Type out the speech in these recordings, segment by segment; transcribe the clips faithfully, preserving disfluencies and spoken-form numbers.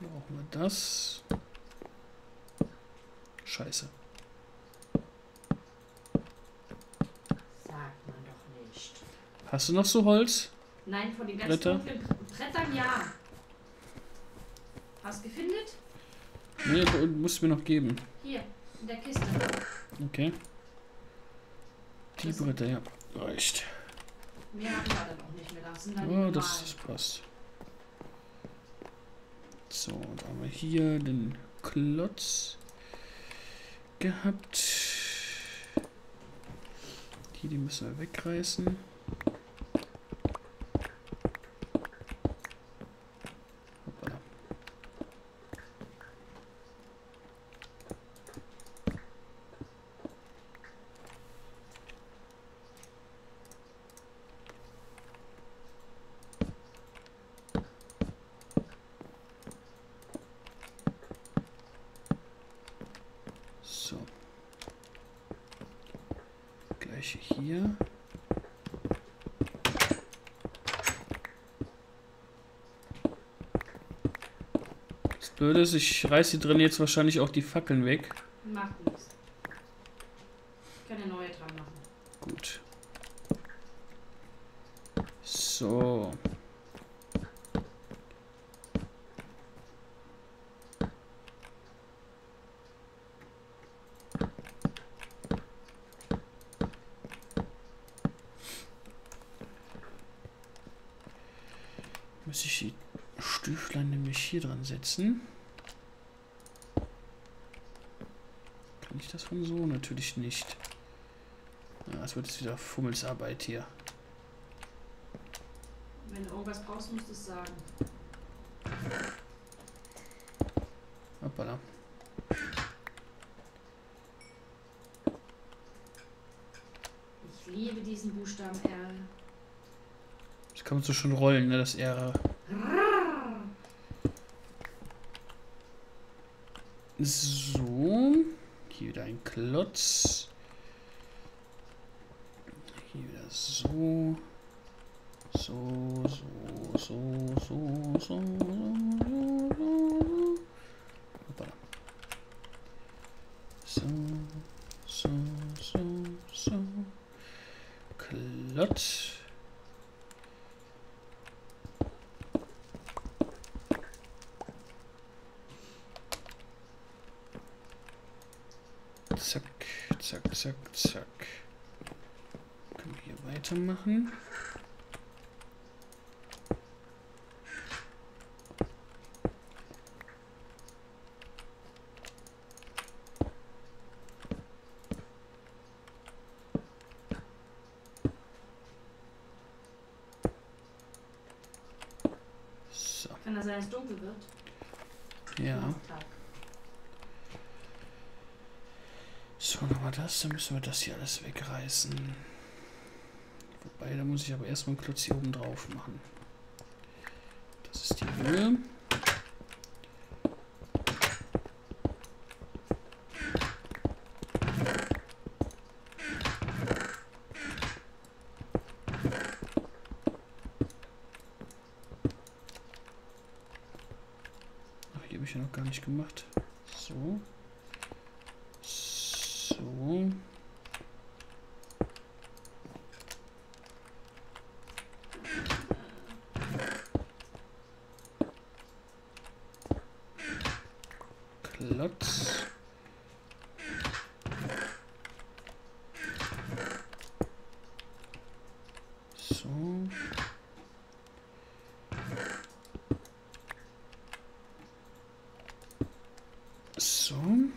Brauchen wir das. Scheiße. Sagt man doch nicht. Hast du noch so Holz? Nein, von den ganz Bretter? dunklen Brettern ja. Hast du gefindet? Nee, du musst mir noch geben. Hier, in der Kiste. Okay. Die Das- Bretter, ja. Reicht. Mehr haben wir dann auch nicht mehr. Das sind dann die Oh, das, normalen. das passt. So, da haben wir hier den Klotz gehabt. Die, die müssen wir wegreißen. Hoppala. So. Gleiche hier. Das Blöde ist, ich reiß hier drin jetzt wahrscheinlich auch die Fackeln weg. Macht nichts. Ich kann eine neue dran machen. Gut. So. Muss ich die Stüflein nämlich hier dran setzen? Kann ich das von so? Natürlich nicht. Ja, es wird jetzt wieder Fummelsarbeit hier. Wenn du irgendwas brauchst, musst du es sagen. Hoppala. Ich liebe diesen Buchstaben R. Das kann man so schon rollen, ne? Das R. So. Hier wieder ein Klotz. Hier wieder so. So, so, so, so, so, so, so. Hoppala. So, so, so, so. Klotz. Zack, zack, zack, zack. Können wir hier weitermachen. So, Kann das sein, dass es dunkel wird? ja. Tag. So, nochmal das. Dann müssen wir das hier alles wegreißen. Wobei, da muss ich aber erstmal einen Klotz hier oben drauf machen. Das ist die Höhe. Ach, hier habe ich ja noch gar nicht gemacht. So. So. Klotz. So. So.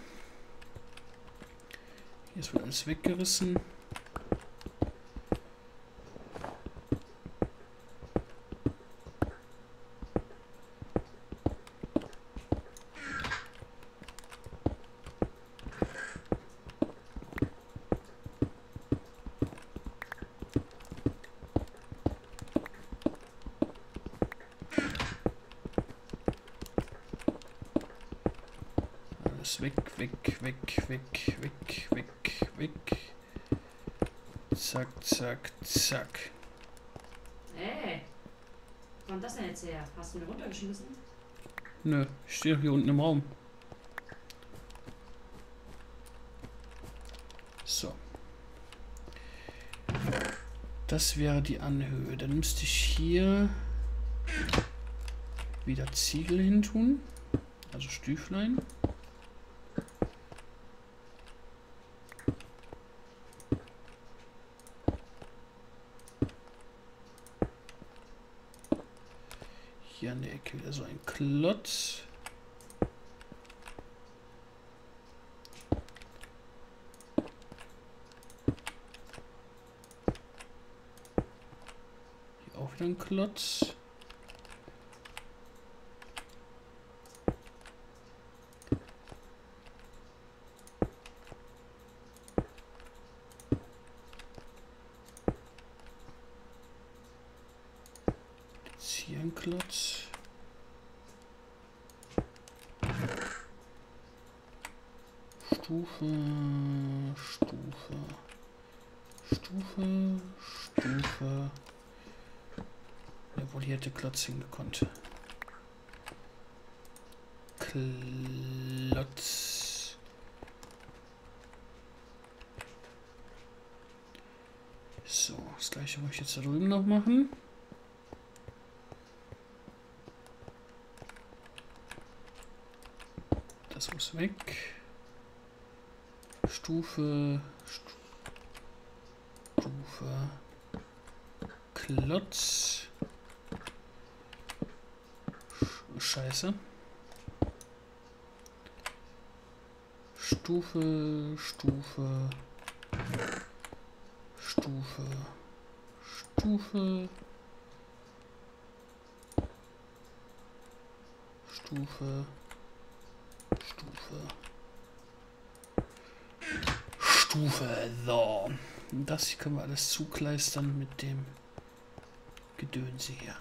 Hier ist wohl alles weggerissen. Alles weg, weg, weg, weg, weg, weg, weg. Zack, zack, zack. Ey, wo kommt das denn jetzt her? Hast du mir runtergeschmissen? Nö, ich stehe hier unten im Raum. So. Das wäre die Anhöhe. Dann müsste ich hier wieder Ziegel hin tun. Also Stüflein. Hier an der Ecke wieder so ein Klotz. Hier auch wieder ein Klotz. Hier ein Klotz. Stufe, Stufe, Stufe, Stufe. Jawohl, hier hätte Klotz hingekonnt. Klotz. So, das gleiche muss ich jetzt da drüben noch machen. Das muss weg. Stufe, Stufe, Klotz. Scheiße. Stufe, Stufe, Stufe, Stufe, Stufe. Stufe. Stufe. So. Und das hier können wir alles zukleistern mit dem Gedönse hier.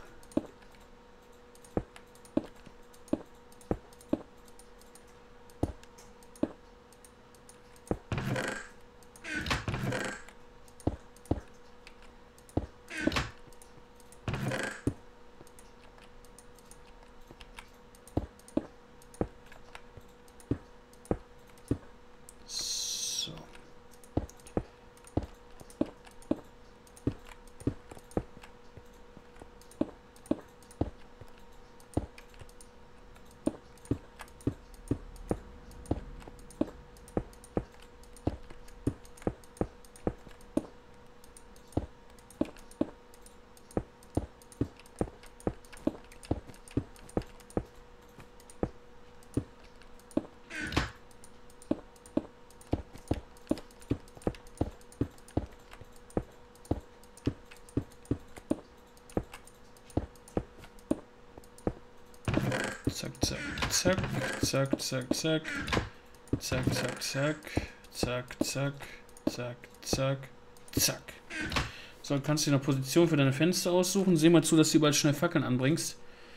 Zack, zack, zack, zack, zack, zack, zack, zack, zack, zack, zack, zack, zack, zack. So, kannst du dir eine Position für deine Fenster aussuchen. Seh mal zu, dass du überall schnell Fackeln anbringst.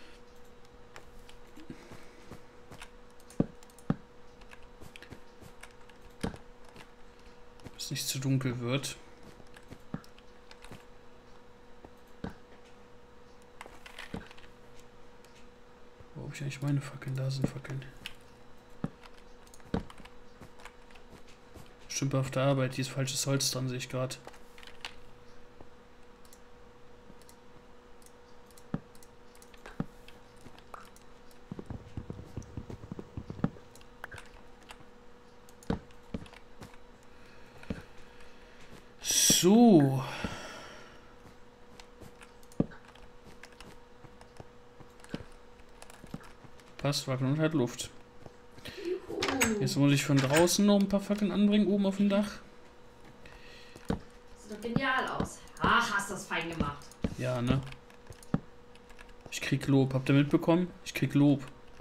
Dass es nicht zu dunkel wird. Wo habe ich eigentlich meine Fackeln? Da sind Fackeln. Stümperhafte Arbeit, hier ist falsches Holz dran, sehe ich gerade. So. Passt, Fackeln und halt Luft. Jetzt muss ich von draußen noch ein paar Fackeln anbringen, oben auf dem Dach. Sieht doch genial aus. Ach, hast das fein gemacht. Ja, ne? Ich krieg Lob. Habt ihr mitbekommen? Ich krieg Lob.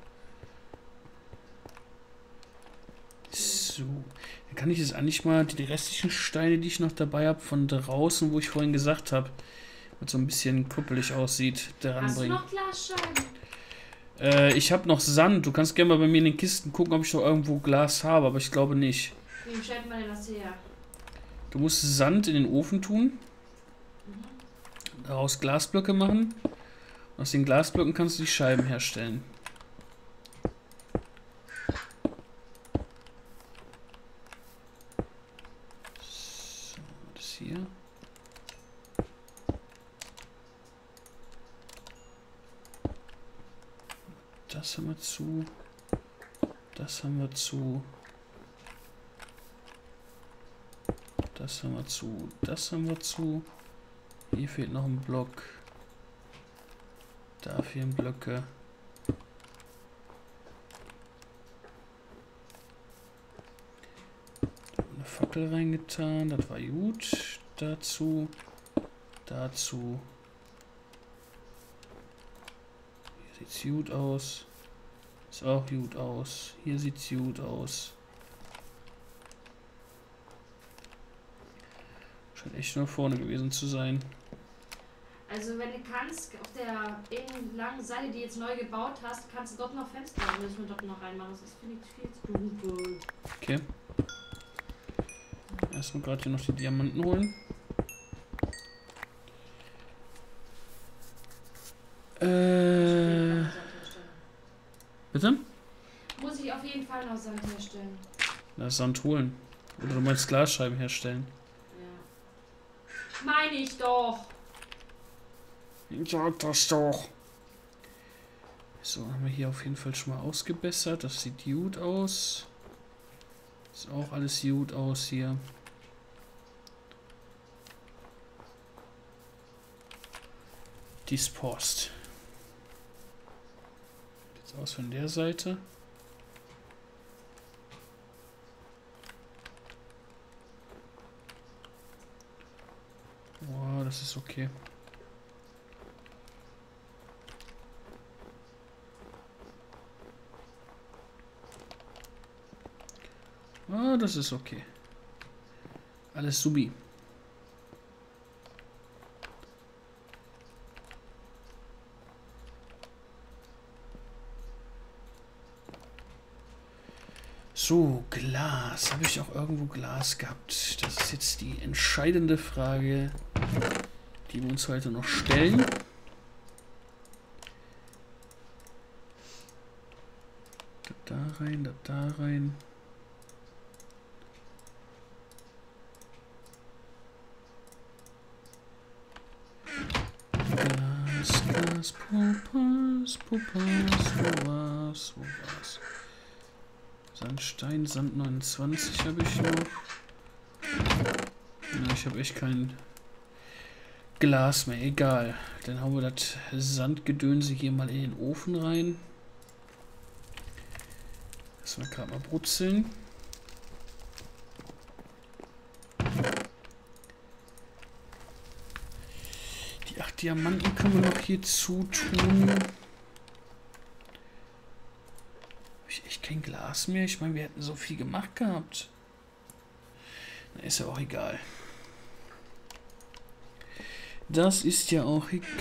So. Dann kann ich jetzt eigentlich mal die restlichen Steine, die ich noch dabei habe, von draußen, wo ich vorhin gesagt habe, was so ein bisschen kuppelig aussieht, daran Hast bringen. du noch Glasscheiben? Äh, ich habe noch Sand. Du kannst gerne mal bei mir in den Kisten gucken, ob ich noch irgendwo Glas habe, aber ich glaube nicht. Wie stellt man denn das her? Du musst Sand in den Ofen tun, Mhm. daraus Glasblöcke machen. Aus den Glasblöcken kannst du die Scheiben herstellen. Das haben wir zu. Das haben wir zu. Das haben wir zu. Das haben wir zu. Hier fehlt noch ein Block. Da fehlen Blöcke. Eine Fackel reingetan. Das war gut. Dazu. Dazu. Hier sieht's gut aus. Ist auch gut aus. Hier sieht's gut aus. Scheint echt nur vorne gewesen zu sein. Also wenn du kannst, auf der eben langen Seite, die jetzt neu gebaut hast, kannst du dort noch Fenster, müssen wir dort noch reinmachen. Das ist, finde ich, viel zu dunkel. Okay. Erstmal gerade hier noch die Diamanten holen. Äh. Bitte? Muss ich auf jeden Fall noch Sand herstellen. Na, Sand holen. Oder du meinst Glasscheiben herstellen. Ja. Meine ich doch. Sag das doch. So, haben wir hier auf jeden Fall schon mal ausgebessert. Das sieht gut aus. Ist auch alles gut aus hier. Dies Post. Jetzt aus von der Seite. Wow, das ist okay. Ah, das ist okay. Alles subi. So, Glas. Habe ich auch irgendwo Glas gehabt? Das ist jetzt die entscheidende Frage, die wir uns heute noch stellen. Das da rein, das da rein. Glas, Glas, Pupas, Pupas, wo war's, wo war's? Sandstein, Sand neunundzwanzig habe ich noch. Na, ich habe echt kein Glas mehr, egal. Dann hauen wir das Sandgedönse hier mal in den Ofen rein. Lassen wir gerade mal brutzeln. Die acht Diamanten können wir noch hier zutun. Habe ich echt kein Glas mehr? Ich meine, wir hätten so viel gemacht gehabt. Na, ist ja auch egal. Das ist ja auch egal.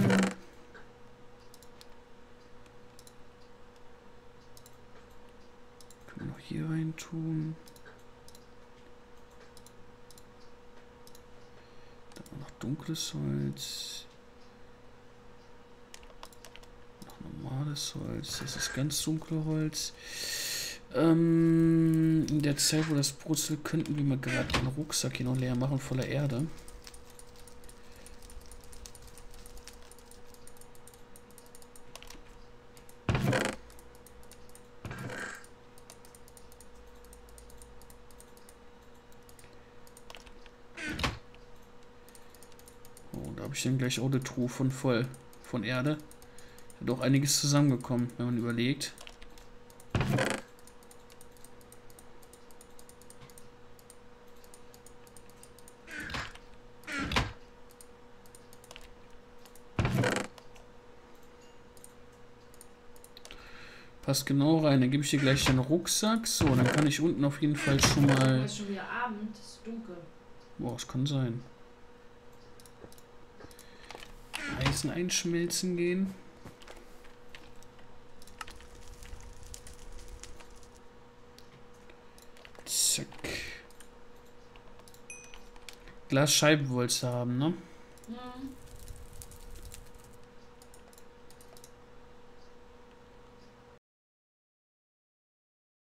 Können wir noch hier rein tun. Da haben wir noch dunkles Holz. Noch normales Holz. Das ist ganz dunkle Holz. Ähm, in der Zeit, wo das brutzelt, könnten wir mal gerade den Rucksack hier noch leer machen, voller Erde. Ich dann gleich auch eine Truhe von voll von Erde. Da doch einiges zusammengekommen, wenn man überlegt. Passt genau rein. Dann gebe ich dir gleich den Rucksack. So, dann kann ich unten auf jeden Fall schon mal. Es ist schon wieder Abend, es ist dunkel. Boah, es kann sein. Eisen einschmelzen gehen. Zack. Glasscheiben wolltest du haben, ne? Mhm.